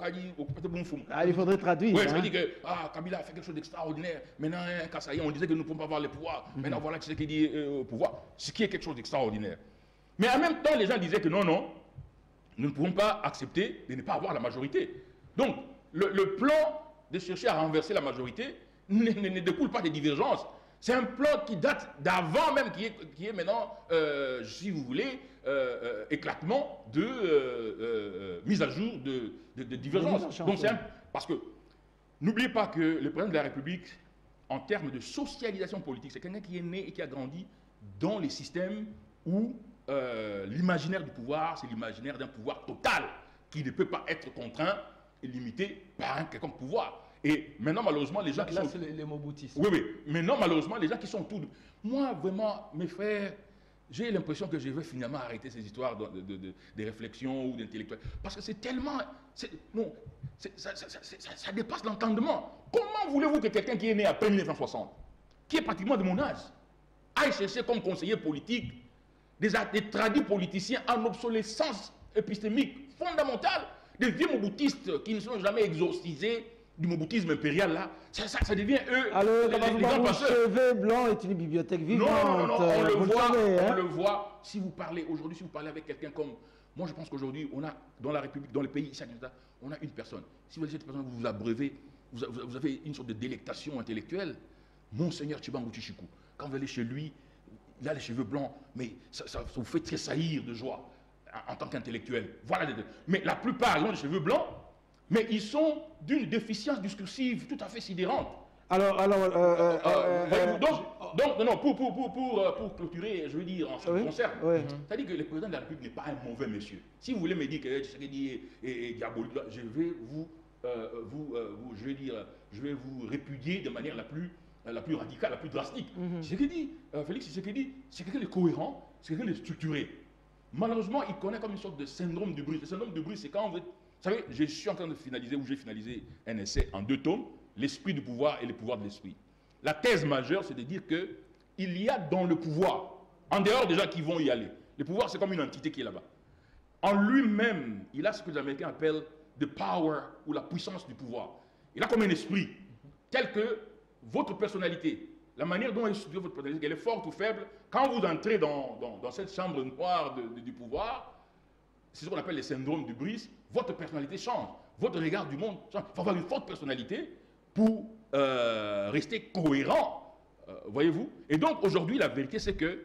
Ah, il faudrait traduire. oui, hein. ça veut dire que ah, Kabila a fait quelque chose d'extraordinaire. Maintenant, hein, Kassaï, on disait que nous ne pouvons pas avoir le pouvoir. Mm-hmm. Maintenant, voilà ce qu'il dit euh, au pouvoir. Ce qui est quelque chose d'extraordinaire. Mais en même temps, les gens disaient que non, non, nous ne pouvons pas accepter de ne pas avoir la majorité. Donc, le, le plan de chercher à renverser la majorité ne, ne, ne découle pas des divergences. C'est un plan qui date d'avant même, qui est, qui est maintenant, euh, si vous voulez, euh, euh, éclatement de euh, euh, mise à jour de, de, de divergences. Donc c'est un, parce que n'oubliez pas que le président de la République, en termes de socialisation politique, c'est quelqu'un qui est né et qui a grandi dans les systèmes où euh, l'imaginaire du pouvoir, c'est l'imaginaire d'un pouvoir total qui ne peut pas être contraint et limité par un quelconque pouvoir. Et maintenant, malheureusement, les gens qui Là, sont... c'est les, les moboutistes. Oui, oui. Maintenant, malheureusement, les gens qui sont tous... Moi, vraiment, mes frères, j'ai l'impression que je vais finalement arrêter ces histoires de, de, de, de, de réflexion ou d'intellectuel. Parce que c'est tellement... Non, ça, ça, ça, ça, ça dépasse l'entendement. Comment voulez-vous que quelqu'un qui est né après mille neuf cent soixante, qui est pratiquement de mon âge, aille chercher comme conseiller politique des, des tradis politiciens en obsolescence épistémique fondamentale, des vieux moboutistes qui ne sont jamais exorcisés du moboutisme impérial là, ça, ça, ça devient eux. Alors, les, les, les grands le chevet blanc est une bibliothèque vivante. Non, non, non, non, on le vous voit, savez, on hein. le voit. Si vous parlez aujourd'hui, si vous parlez avec quelqu'un comme moi, je pense qu'aujourd'hui, on a dans la République, dans le pays, ici, on a une personne. Si vous allez cette personne, vous vous abreuvez, vous, vous avez une sorte de délectation intellectuelle. Monseigneur Tchibangu Tchichikou, quand vous allez chez lui, il a les cheveux blancs, mais ça, ça, ça vous fait tressaillir de joie en, en tant qu'intellectuel. Voilà. Mais la plupart, ils ont les cheveux blancs. Mais ils sont d'une déficience discursive tout à fait sidérante. Alors, alors, euh, euh, Euh, euh, donc, donc, non, non, pour, pour, pour, pour, pour clôturer, je veux dire, en ce qui oui, me concerne, oui. c'est-à-dire que le président de la République n'est pas un mauvais monsieur. Si vous voulez me dire que Tshisekedi est, est, est diabolique, je vais vous, euh, vous, euh, vous, je vais dire, je vais vous répudier de manière la plus, la plus radicale, la plus drastique. Mhm. Tshisekedi, euh, Félix Tshisekedi, c'est quelqu'un de cohérent, c'est quelqu'un de structuré. Malheureusement, il connaît comme une sorte de syndrome de Bruce. Le syndrome de Bruce, c'est quand on veut... Vous savez, je suis en train de finaliser, ou j'ai finalisé un essai en deux tomes, l'esprit du pouvoir et le pouvoir de l'esprit. La thèse majeure, c'est de dire qu'il y a dans le pouvoir, en dehors des gens qui vont y aller, le pouvoir c'est comme une entité qui est là-bas. En lui-même, il a ce que les Américains appellent the power ou la puissance du pouvoir. Il a comme un esprit, tel que votre personnalité, la manière dont elle est votre personnalité, elle est forte ou faible, quand vous entrez dans, dans, dans cette chambre noire de, de, du pouvoir, c'est ce qu'on appelle le syndrome du Brice, votre personnalité change, votre regard du monde change. Il faut avoir une forte personnalité pour euh, rester cohérent, euh, voyez-vous. Et donc aujourd'hui, la vérité, c'est que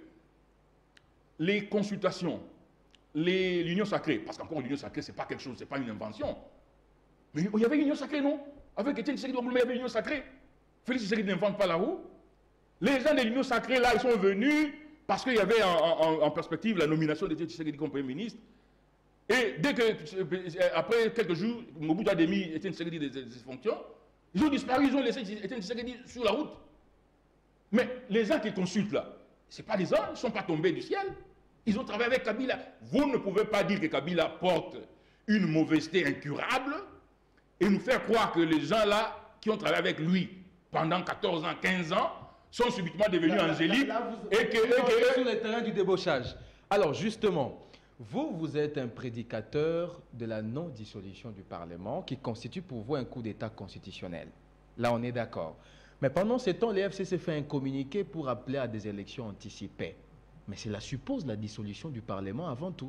les consultations, l'union sacrée, parce qu'encore l'union sacrée, c'est pas quelque chose, c'est pas une invention. Mais il y avait une union sacrée, non? Avec Étienne Tshisekedi, il y avait une union sacrée. Félix Tshisekedi n'invente pas la roue. Les gens de l'union sacrée, là, ils sont venus parce qu'il y avait en, en, en perspective la nomination d'Étienne Tshisekedi comme Premier ministre. Et dès que, après quelques jours, Mobutu a démis Étienne Tshisekedi de ses fonctions, ils ont disparu, ils ont laissé Étienne Tshisekedi sur la route. Mais les gens qui consultent là, ce n'est pas des hommes, ils ne sont pas tombés du ciel. Ils ont travaillé avec Kabila. Vous ne pouvez pas dire que Kabila porte une mauvaiseté incurable et nous faire croire que les gens là qui ont travaillé avec lui pendant quatorze ans, quinze ans, sont subitement devenus Là, là, angéliques là, là, vous, et que... vous et que sur le terrain du débauchage. Alors justement, vous, vous êtes un prédicateur de la non-dissolution du Parlement qui constitue pour vous un coup d'État constitutionnel. Là, on est d'accord. Mais pendant ce temps, les F C C fait un communiqué pour appeler à des élections anticipées. Mais cela suppose la dissolution du Parlement avant tout.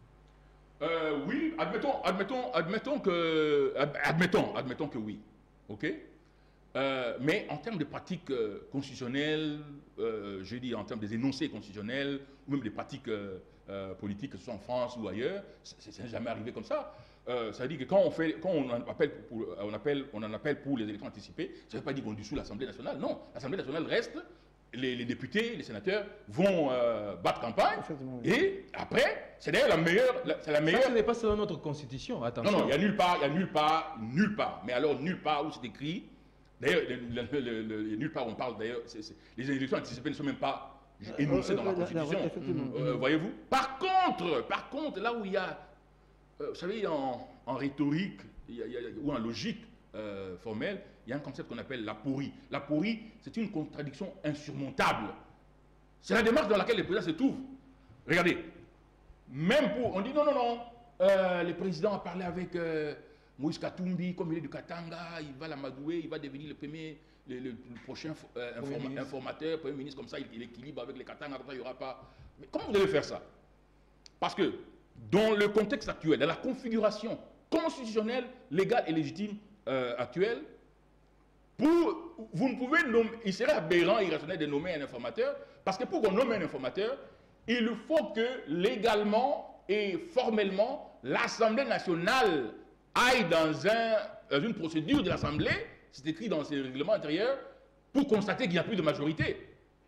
Euh, oui, admettons, admettons, admettons que, admettons, admettons que oui, ok. Euh, mais en termes de pratiques euh, constitutionnelles, euh, je dis en termes des énoncés constitutionnels ou même des pratiques euh, euh, politiques, que ce soit en France ou ailleurs, ça n'est jamais arrivé comme ça. Euh, ça veut dire que quand on fait, quand on en appelle pour, on appelle, on en appelle pour les élections anticipées, ça ne veut pas dire qu'on dissout l'Assemblée nationale. Non, l'Assemblée nationale reste les, les députés, les sénateurs vont euh, battre campagne. Oui. Et après, c'est d'ailleurs la meilleure... C'est la meilleure... Ça, ce n'est pas selon notre constitution, attention. Non, non, il n'y a nulle part, il y a nulle part, nulle part. Mais alors, nulle part où c'est écrit... D'ailleurs, il y a nulle part où on parle, d'ailleurs, les élections anticipées ne sont même pas énoncées dans la Constitution. Euh, Voyez-vous. Par contre, par contre, là où il y a... Euh, vous savez, en, en rhétorique, il y a, il y a, ou en logique euh, formelle, il y a un concept qu'on appelle l'aporie. L'aporie, c'est une contradiction insurmontable. C'est la démarche dans laquelle les présidents se trouvent. Regardez, même pour... On dit non, non, non, euh, le président a parlé avec euh, Moïse Katumbi, comme il est du Katanga, il va l'amadouer, il va devenir le premier, le, le, le prochain euh, informa informateur, premier ministre, comme ça, il, il équilibre avec les Katanga, il n'y aura pas... Mais comment vous allez faire ça? Parce que dans le contexte actuel, dans la configuration constitutionnelle, légale et légitime euh, actuelle, pour, vous ne pouvez nommer, il serait aberrant et irrationnel de nommer un informateur, parce que pour qu'on nomme un informateur, il faut que légalement et formellement, l'Assemblée nationale aille dans, un, dans une procédure de l'Assemblée, c'est écrit dans ses règlements intérieurs, pour constater qu'il n'y a plus de majorité.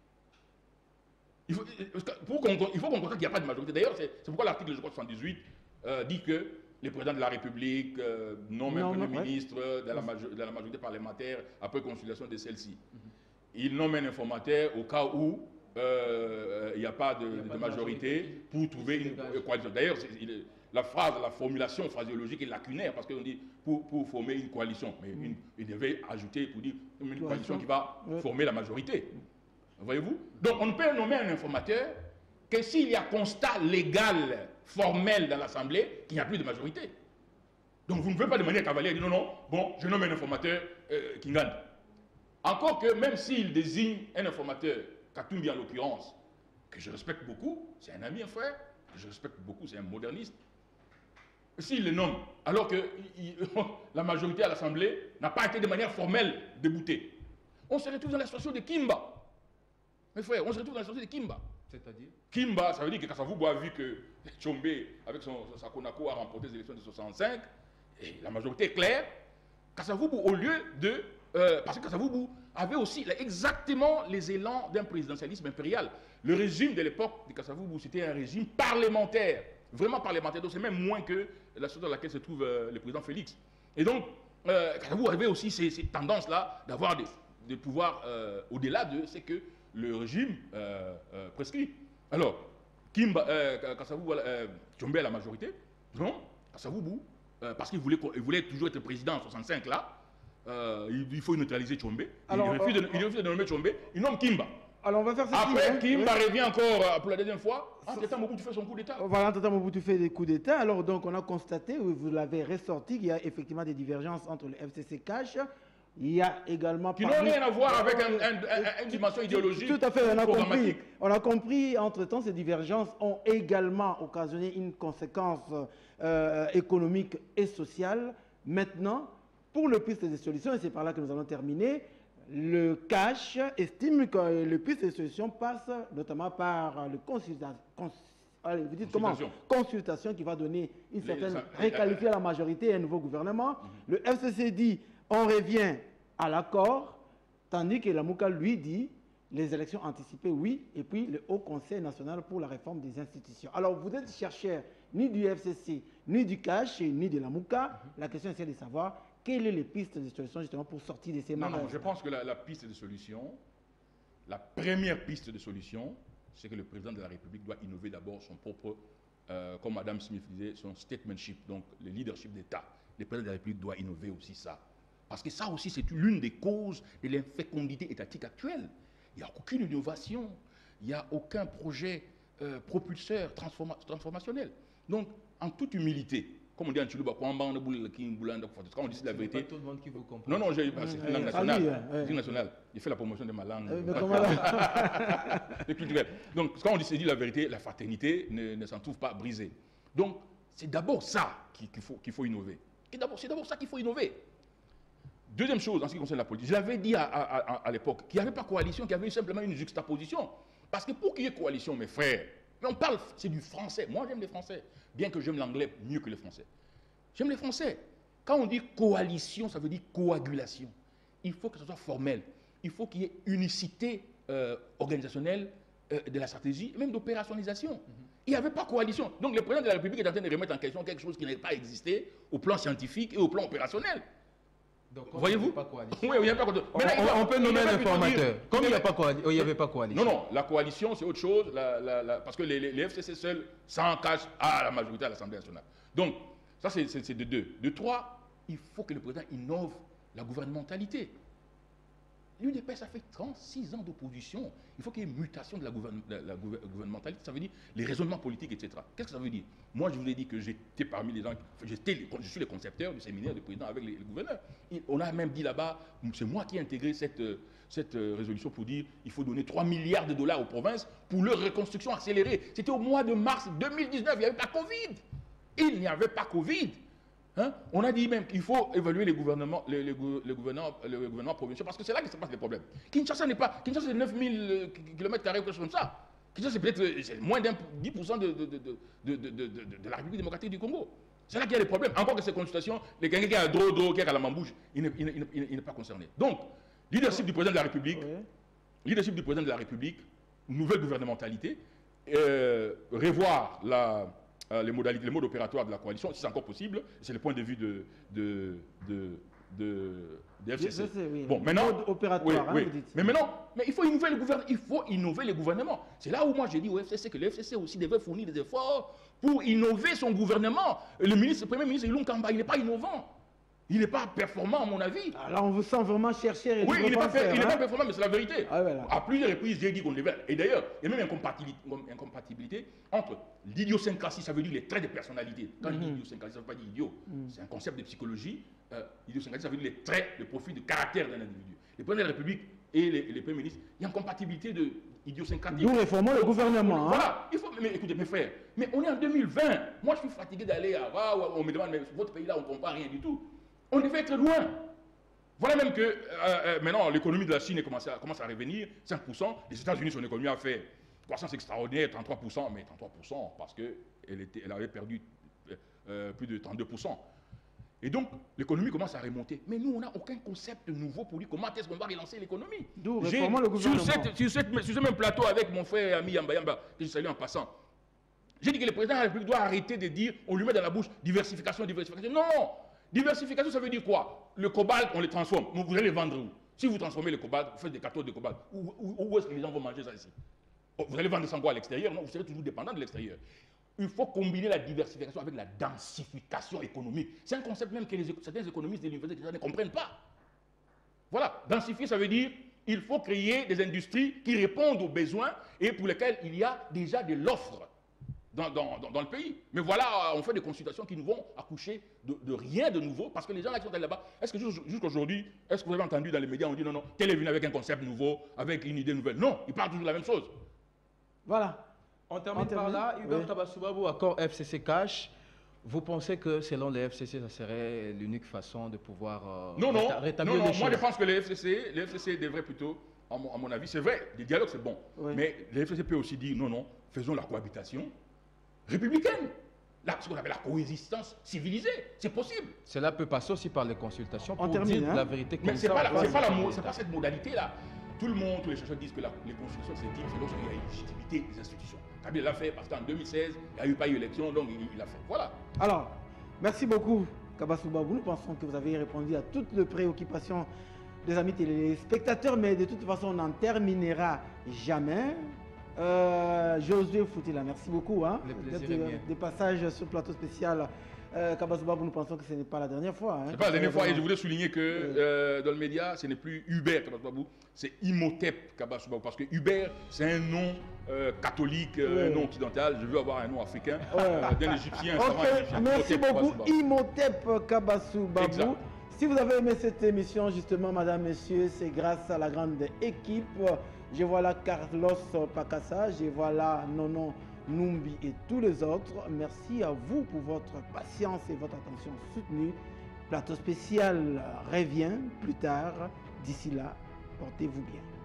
Il faut, pour qu'on, il faut qu'on constate qu'il n'y a pas de majorité. D'ailleurs, c'est pourquoi l'article soixante-dix-huit euh, dit que les présidents de la République euh, nomment un Premier ouais. ministre de la, de la majorité parlementaire après consultation de celle-ci. Mm-hmm. Ils nomment un informateur au cas où euh, il n'y a pas de, a pas de, de majorité, majorité pour trouver une, une coalition. D'ailleurs, la phrase, la formulation phraséologique est lacunaire parce qu'on dit pour, pour former une coalition. Mais mm. une, il devait ajouter pour dire une coalition, coalition qui va ouais. former la majorité. Voyez-vous? Donc, on ne peut nommer un informateur que s'il y a constat légal, formel dans l'Assemblée, qu'il n'y a plus de majorité. Donc, vous ne pouvez pas de manière cavalière dire non, non, bon, je nomme un informateur euh, qui gagne. Encore que même s'il désigne un informateur, Katumbi en l'occurrence, que je respecte beaucoup, c'est un ami, un frère, que je respecte beaucoup, c'est un moderniste, s'il le nomme, alors que il, la majorité à l'Assemblée n'a pas été de manière formelle déboutée, on se retrouve dans la situation de Kimba. Mes frères, on se retrouve dans la situation de Kimba. C'est-à-dire Kimba, ça veut dire que Kasavubu a vu que Tshombe, avec son, sa Konako, a remporté les élections de soixante-cinq, et la majorité est claire. Kasavubu, au lieu de... Euh, parce que Kasavubu avait aussi là, exactement les élans d'un présidentialisme impérial. Le régime de l'époque de Kasavubu, c'était un régime parlementaire, vraiment parlementaire, donc c'est même moins que la situation dans laquelle se trouve euh, le président Félix. Et donc, euh, Kasavubu avait aussi ces, ces tendances-là d'avoir des, des pouvoirs euh, au-delà de ce que le régime euh, euh, prescrit. Alors, Kimba, euh, Kasavubu, euh, Tshombe à la majorité, non, Kasavubu, euh, parce qu'il voulait, il voulait toujours être président en soixante-cinq là, euh, il, il faut neutraliser Tshombe. Alors, il refuse euh, de, il refuse de nommer Tshombe, il nomme Kimba. Alors on va faire ceci. Après, hein, Kimba oui. revient encore euh, pour la deuxième fois. Entre-temps, Mobutu fait son coup d'État. Voilà, entre-temps, Mobutu fait des coups d'État. Alors, donc, on a constaté, vous l'avez ressorti, qu'il y a effectivement des divergences entre le F C C Cash. Il y a également... Qui n'ont rien à voir avec un, un, un, une dimension idéologique. Tout à fait, on a compris. On a compris, entre-temps, ces divergences ont également occasionné une conséquence euh, économique et sociale. Maintenant, pour le piste des solutions, et c'est par là que nous allons terminer, le Cash estime que le piste des solutions passe notamment par le consultation. Cons, allez, vous dites comment? Consultation qui va donner une certaine réqualifier à la majorité et un nouveau gouvernement. Mm-hmm. Le F C C dit on revient à l'accord, tandis que la Mouka lui dit les élections anticipées, oui, et puis le Haut Conseil national pour la réforme des institutions. Alors, vous êtes chercheur ni du F C C, ni du Cash, ni de la Mouka. Mm-hmm. La question est de savoir quelles sont les pistes de solution justement pour sortir de ces non, marges. non, je pense que la, la piste de solution, la première piste de solution, c'est que le président de la République doit innover d'abord son propre, euh, comme Adam Smith disait, son statementship, donc le leadership d'État. Le président de la République doit innover aussi ça. Parce que ça aussi, c'est l'une des causes de l'infécondité étatique actuelle. Il n'y a aucune innovation, il n'y a aucun projet euh, propulseur, transforma transformationnel. Donc, en toute humilité, comme on dit en Chiluba, quand on dit la vérité. C'est pas tout le monde qui vous comprend. Non, non, c'est une langue nationale. C'est une nationale. J'ai fait la promotion de ma langue. C'est culturel. Donc, quand on dit, dit la vérité, la fraternité ne, ne s'en trouve pas brisée. Donc, c'est d'abord ça qu'il faut, qu'il faut innover. C'est d'abord ça qu'il faut innover. Deuxième chose, en ce qui concerne la politique, je l'avais dit à, à, à, à l'époque, qu'il n'y avait pas coalition, qu'il y avait simplement une juxtaposition. Parce que pour qu'il y ait coalition, mes frères, mais on parle, c'est du français. Moi, j'aime les français, bien que j'aime l'anglais mieux que les français. J'aime les français. Quand on dit coalition, ça veut dire coagulation. Il faut que ce soit formel. Il faut qu'il y ait unicité euh, organisationnelle, euh, de la stratégie, même d'opérationnalisation. Mm-hmm. Il n'y avait pas coalition. Donc le président de la République est en train de remettre en question quelque chose qui n'avait pas existé au plan scientifique et au plan opérationnel. Voyez-vous? Oui, il n'y a pas coalition. On, on, on peut nommer un informateur. Comme il n'y a pas coalition, il n'y avait pas coalition. Non, non, la coalition c'est autre chose, la, la, la, parce que les, les, les F C C seuls s'encachent à la majorité à l'Assemblée nationale. Donc, ça c'est de deux. De trois, il faut que le président innove la gouvernementalité. L'U D P S a fait trente-six ans d'opposition. Il faut qu'il y ait une mutation de la, gouverne, la, la gouvernementalité. Ça veut dire les raisonnements politiques, et cetera. Qu'est-ce que ça veut dire? Moi, je vous ai dit que j'étais parmi les gens, je suis le concepteur du séminaire du président avec les, les gouverneurs. Et on a même dit là-bas, c'est moi qui ai intégré cette, cette résolution pour dire qu'il faut donner trois milliards de dollars aux provinces pour leur reconstruction accélérée. C'était au mois de mars deux mille dix-neuf, il n'y avait pas Covid. Il n'y avait pas Covid. Hein? On a dit même qu'il faut évaluer les gouvernements, les, les, les gouvernements, les gouvernements provinciaux, parce que c'est là que se passent les problèmes. Kinshasa n'est pas, Kinshasa c'est neuf mille kilomètres carrés ou quelque chose comme ça. Kinshasa c'est peut-être moins d'un dix pour cent de, de, de, de, de, de, de, de la République démocratique du Congo. C'est là qu'il y a des problèmes. Encore que ces consultations, les quelqu'un qui a Dro Dro, qui a la Mambouche, il n'est pas concerné. Donc, leadership du président de la République, ouais. leadership du président de la République, nouvelle gouvernementalité, euh, revoir la Euh, les modalités, les modes opératoires de la coalition, si c'est encore possible, c'est le point de vue de, de, de, de, de F C C. Sais, oui. Bon, maintenant, mode opératoire, oui, hein, oui. vous dites. Mais maintenant, mais il faut innover le gouvernement, il faut innover les gouvernements. C'est là où moi j'ai dit au F C C que le F C C aussi devait fournir des efforts pour innover son gouvernement. Le ministre, le premier ministre Ilunga Kamba, il n'est pas innovant. Il n'est pas performant, à mon avis. Alors, on vous sent vraiment chercher. Oui, il n'est pas, hein? pas performant, mais c'est la vérité. Ah, voilà. À plusieurs reprises, j'ai dit qu'on devait. Et d'ailleurs, il y a même une incompatibilité, une incompatibilité entre l'idiosyncrasie, ça veut dire les traits de personnalité. Quand mm -hmm. il dit idiosyncrasie, ça ne veut pas dire idiot. Mm -hmm. C'est un concept de psychologie. Euh, idiosyncrasie, ça veut dire les traits, le profil de caractère d'un individu. Les présidents de la République et les, les premiers ministres, il y a une compatibilité de idiosyncrasie. Nous réformons le gouvernement. Voilà. Hein? Il faut, mais écoutez, mes frères, mais on est en deux mille vingt. Moi, je suis fatigué d'aller à. Ah, on me demande, mais votre pays-là, on ne comprend rien du tout. On devait être loin. Voilà même que euh, euh, maintenant l'économie de la Chine commence à, commence à revenir, cinq pour cent. Les États-Unis, son économie a fait croissance extraordinaire, trente-trois pour cent, mais trente-trois pour cent parce qu'elle elle avait perdu euh, plus de trente-deux pour cent. Et donc l'économie commence à remonter. Mais nous, on n'a aucun concept nouveau pour dire comment est-ce qu'on va relancer l'économie. D'où réformons le gouvernement. Sur, cette, sur, cette, sur ce même plateau avec mon frère et ami Yamba Yamba, que je salue en passant, j'ai dit que le président de la République doit arrêter de dire, on lui met dans la bouche diversification, diversification. Non! Diversification, ça veut dire quoi? Le cobalt, on le transforme. Vous allez le vendre où? Si vous transformez le cobalt, vous faites des cathodes de cobalt. Où, où, où est-ce que les gens vont manger ça ici? Vous allez vendre ça quoi à l'extérieur? Non, vous serez toujours dépendant de l'extérieur. Il faut combiner la diversification avec la densification économique. C'est un concept même que les, certains économistes de l'université ne comprennent pas. Voilà, densifier, ça veut dire il faut créer des industries qui répondent aux besoins et pour lesquelles il y a déjà de l'offre. Dans, dans, dans, dans le pays. Mais voilà, on fait des consultations qui nous vont accoucher de, de rien de nouveau, parce que les gens là qui sont allés là-bas, est-ce que jusqu'aujourd'hui, est-ce que vous avez entendu dans les médias, on dit non, non, tel est venu avec un concept nouveau, avec une idée nouvelle? Non, ils parlent toujours de la même chose. Voilà. On termine, on termine. par là. Hubert oui. Kabasou-Babou, accord F C C cash. Vous pensez que selon les F C C, ça serait l'unique façon de pouvoir euh, non, non, rétablir non, non, les moi choses? je pense que les F C C, les F C C devraient plutôt, à mon, à mon avis, c'est vrai, les dialogues c'est bon, oui. mais les F C C peut aussi dire non, non, faisons la cohabitation républicaine, la, ce qu'on appelle la coexistence civilisée, c'est possible. Cela peut passer aussi par les consultations pour on termine, dire hein? la vérité. Mais ce n'est pas, pas, pas cette modalité-là. Tout le monde, tous les chercheurs disent que la, les constitutions s'étiment, c'est lorsqu'il y a une légitimité des institutions. Kabila l'a fait parce qu'en deux mille seize, il n'y a eu pas eu élection, donc il, il l'a fait. Voilà. Alors, merci beaucoup, Kabasou-Babou. Nous pensons que vous avez répondu à toutes les préoccupations des amis téléspectateurs, mais de toute façon, on n'en terminera jamais. Euh, Josué Foutila, merci beaucoup. Hein, des passages sur le plateau spécial euh, Kabasou-Babou, nous pensons que ce n'est pas la dernière fois. Hein, ce n'est pas la dernière fois, et je voulais souligner que oui. euh, dans le média, ce n'est plus Hubert Kabasou-Babou, c'est Imhotep Kabasou-Babou, parce que Hubert, c'est un nom euh, catholique, euh, oui. un nom occidental. Je veux avoir un nom africain, ouais. euh, d'un Égyptien. Okay. Égyptien. Merci Imhotep beaucoup, Imhotep Kabasou-Babou. Si vous avez aimé cette émission, justement, madame, messieurs, c'est grâce à la grande équipe. Je vois là Carlos Pacassa, je vois là Nono Numbi et tous les autres. Merci à vous pour votre patience et votre attention soutenue. Plateau spécial revient plus tard. D'ici là, portez-vous bien.